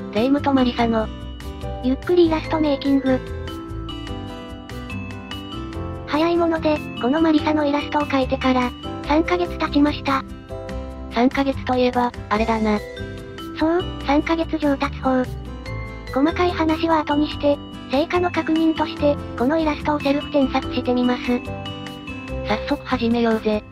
レイムとマリサの、 ゆっくりイラストメイキング。早いもので、このマリサのイラストを描いてから、3ヶ月経ちました。 3ヶ月といえば、あれだな。 そう、3ヶ月上達法。細かい話は後にして、成果の確認として、このイラストをセルフ添削してみます。 早速始めようぜ。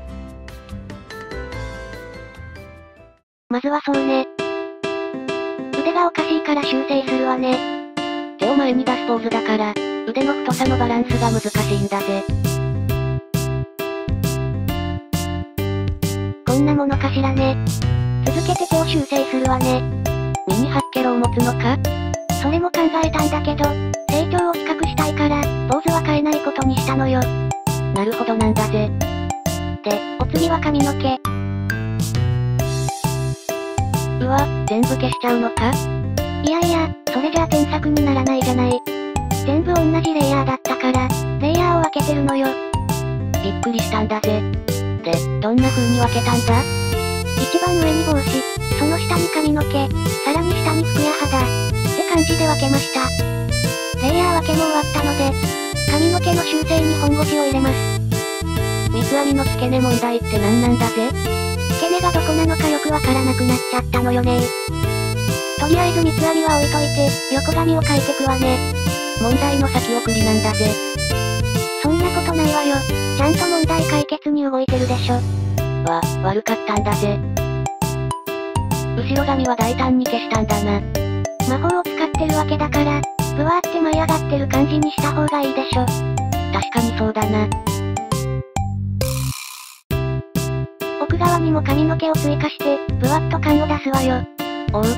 まずはそうね。腕がおかしいから修正するわね。 手を前に出すポーズだから、腕の太さのバランスが難しいんだぜ。 こんなものかしらね。続けて手を修正するわね。 ミニハッケロを持つのか？ それも考えたんだけど、成長を比較したいから、ポーズは変えないことにしたのよ。 なるほどなんだぜ。 で、お次は髪の毛。 うわ、全部消しちゃうのか？ いやいや、それじゃあ添削にならないじゃない。全部同じレイヤーだったから、レイヤーを分けてるのよ。 びっくりしたんだぜ。で、どんな風に分けたんだ？ 一番上に帽子、その下に髪の毛、さらに下に服や肌、って感じで分けました。レイヤー分けも終わったので、髪の毛の修正に本腰を入れます。 三つ編みの付け根問題って何なんだぜ？ 付け根がどこなのかよくわからなくなっちゃったのよね。とりあえず三つ編みは置いといて、横髪を描いてくわね。 問題の先送りなんだぜ。 そんなことないわよ。ちゃんと問題解決に動いてるでしょ。 悪かったんだぜ。後ろ髪は大胆に消したんだな。 魔法を使ってるわけだから、ぶわーって舞い上がってる感じにした方がいいでしょ。 確かにそうだな。 奥側にも髪の毛を追加して、ぶわっと感を出すわよ。 おう。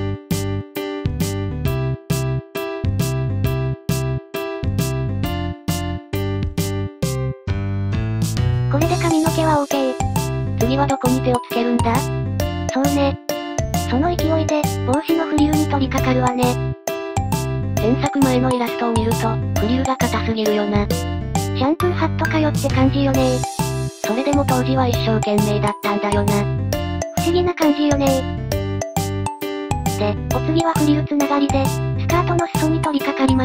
これで髪の毛は OK。 次はどこに手をつけるんだ？ そうね。その勢いで、帽子のフリルに取り掛かるわね。 添削前のイラストを見ると、フリルが硬すぎるよな。 シャンプーハットかよって感じよね。 それでも当時は一生懸命だったんだよな。 不思議な感じよね。で、お次はフリルつながりで、スカートの裾に取り掛かります。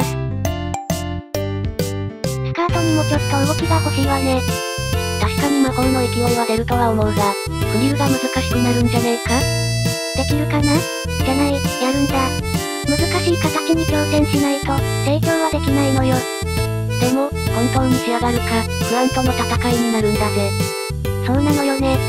スカートにもちょっと動きが欲しいわね。 確かに魔法の勢いは出るとは思うが、フリルが難しくなるんじゃねえか？ できるかな？じゃない、やるんだ。難しい形に挑戦しないと、成長はできないのよ。 でも、本当に仕上がるか、不安との戦いになるんだぜ。 そうなのよね。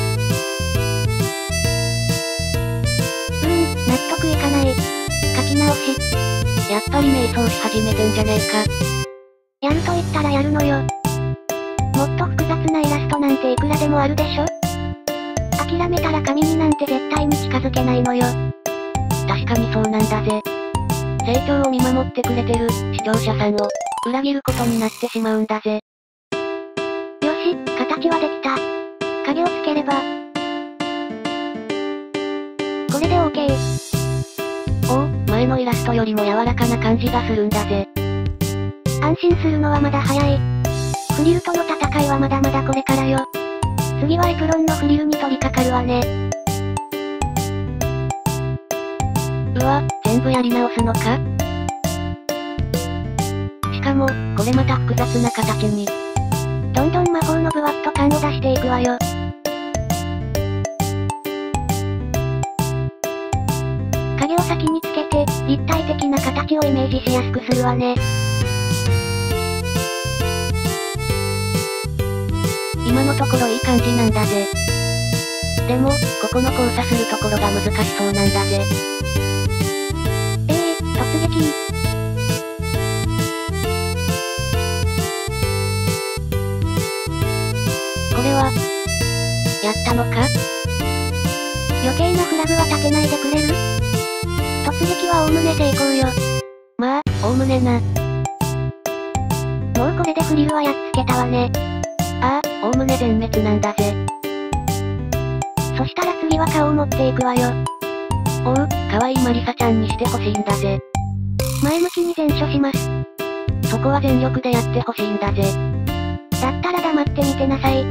納得いかない。書き直し。 やっぱり迷走し始めてんじゃねえか。 やると言ったらやるのよ。もっと複雑なイラストなんていくらでもあるでしょ？諦めたら紙になんて絶対に近づけないのよ。 確かにそうなんだぜ。成長を見守ってくれてる視聴者さんを裏切ることになってしまうんだぜ。 よし、形はできた。影をつければ。これで OK。 おお、前のイラストよりも柔らかな感じがするんだぜ。 安心するのはまだ早い。フリルとの戦いはまだまだこれからよ。次はエプロンのフリルに取り掛かるわね。 うわ、全部やり直すのか？しかも、これまた複雑な形に。 どんどん魔法のブワッと感を出していくわよ。影を先につけて、立体的な形をイメージしやすくするわね。 今のところいい感じなんだぜ。でも、ここの交差するところが難しそうなんだぜ。 突撃。 これは、やったのか？ 余計なフラグは立てないでくれる？突撃は概ね成功よ。 まあ、概ねな。 もうこれでフリルはやっつけたわね。 ああ、概ね全滅なんだぜ。 そしたら次は顔を持っていくわよ。 おう、可愛いマリサちゃんにしてほしいんだぜ。 前向きに前処します。 そこは全力でやってほしいんだぜ。 だったら黙ってみてなさい。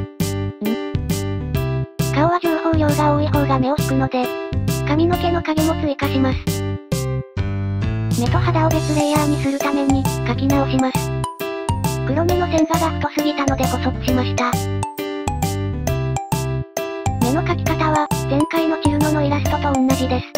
顔は情報量が多い方が目を引くので、髪の毛の影も追加します。 目と肌を別レイヤーにするために、描き直します。黒目の線画が太すぎたので細くしました。目の描き方は、前回のチルノのイラストと同じです。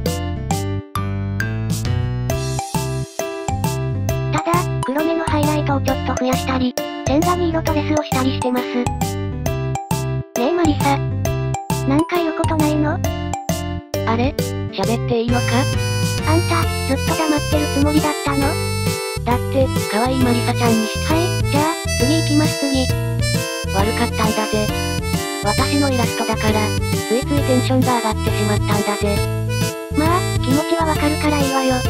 ただ、黒目のハイライトをちょっと増やしたり、線画に色トレスをしたりしてます。ねえマリサ。なんか言うことないの？ あれ？喋っていいのか？ あんた、ずっと黙ってるつもりだったの？ だって、可愛いマリサちゃんにはい、じゃあ、次行きます次。 悪かったんだぜ。私のイラストだから、ついついテンションが上がってしまったんだぜ。 まあ、気持ちはわかるからいいわよ。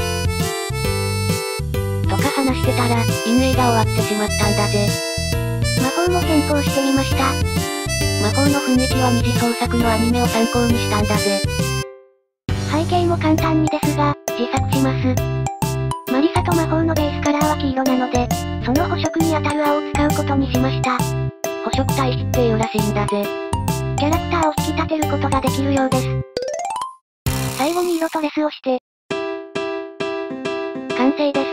とか話してたら、陰影が終わってしまったんだぜ。 魔法も変更してみました。 魔法の雰囲気は二次創作のアニメを参考にしたんだぜ。 背景も簡単にですが、自作します。マリサと魔法のベースカラーは黄色なので、その補色に当たる青を使うことにしました。 補色対比っていうらしいんだぜ。 キャラクターを引き立てることができるようです。最後に色トレスをして、完成です。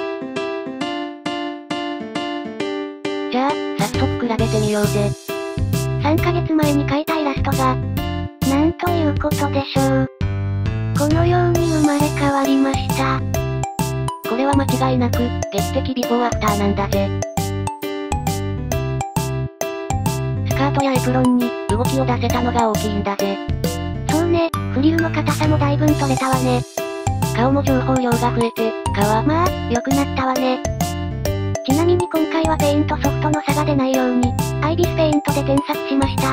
じゃあ、早速比べてみようぜ。 3ヶ月前に描いたイラストが、なんということでしょう。このように生まれ変わりました。 これは間違いなく、劇的ビフォーアフターなんだぜ。スカートやエプロンに、動きを出せたのが大きいんだぜ。 そうね、フリルの硬さもだいぶん取れたわね。 顔も情報量が増えて、 まあ、良くなったわね。ちなみに今回はペイントソフトの差が出ないように、アイビスペイントで添削しました。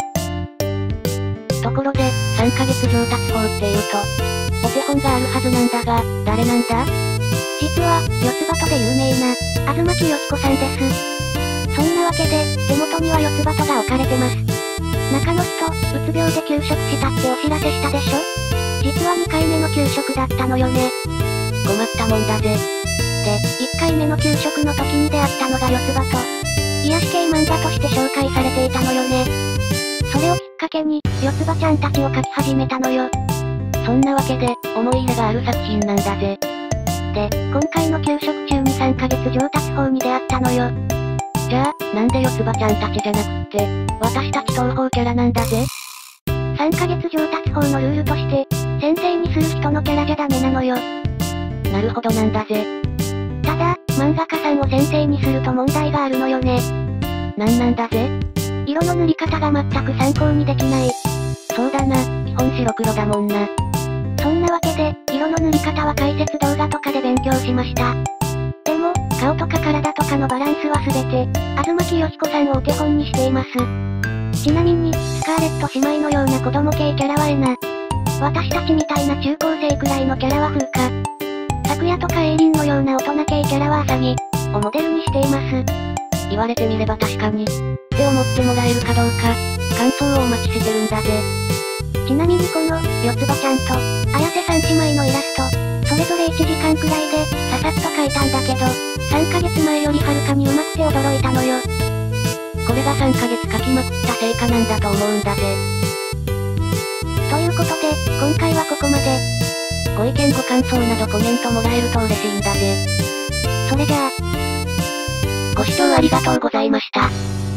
ところで、3ヶ月上達法っていうと、お手本があるはずなんだが、誰なんだ？ 実は、四つ葉とで有名な、東木よしこさんです。そんなわけで、手元には四つ葉とが置かれてます。中の人、うつ病で休職したってお知らせしたでしょ？実は2回目の休職だったのよね。 困ったもんだぜ。 で、1回目の休職の時に出会ったのが四つ葉と、癒し系漫画として紹介されていたのよね。それをきっかけに、四つ葉ちゃんたちを描き始めたのよ。 そんなわけで、思い入れがある作品なんだぜ。 で、今回の休職中に3ヶ月上達法に出会ったのよ。 じゃあ、なんで四つ葉ちゃんたちじゃなくって、私たち東宝キャラなんだぜ。 3ヶ月上達法のルールとして、先生にする人のキャラじゃダメなのよ。 なるほどなんだぜ。 ただ、漫画家さんを先生にすると問題があるのよね。 なんだぜ。 色の塗り方が全く参考にできない。 そうだな、基本白黒だもんな。 そんなわけで、色の塗り方は解説動画とかで勉強しました。でも、顔とか体とかのバランスはすべて、東木よしこさんをお手本にしています。ちなみに、スカーレット姉妹のような子供系キャラはエナ。私たちみたいな中高生くらいのキャラは風花。咲夜とかエイリンのような大人系キャラはアサギをモデルにしています。 言われてみれば確かに。って思ってもらえるかどうか、感想をお待ちしてるんだぜ。 ちなみにこの、四つ葉ちゃんと、綾瀬さん姉妹のイラスト、それぞれ1時間くらいで、ささっと描いたんだけど、3ヶ月前よりはるかに上手くて驚いたのよ。 これが3ヶ月描きまくった成果なんだと思うんだぜ。 ということで、今回はここまで。 ご意見ご感想などコメントもらえると嬉しいんだぜ。 それじゃあ、 ご視聴ありがとうございました。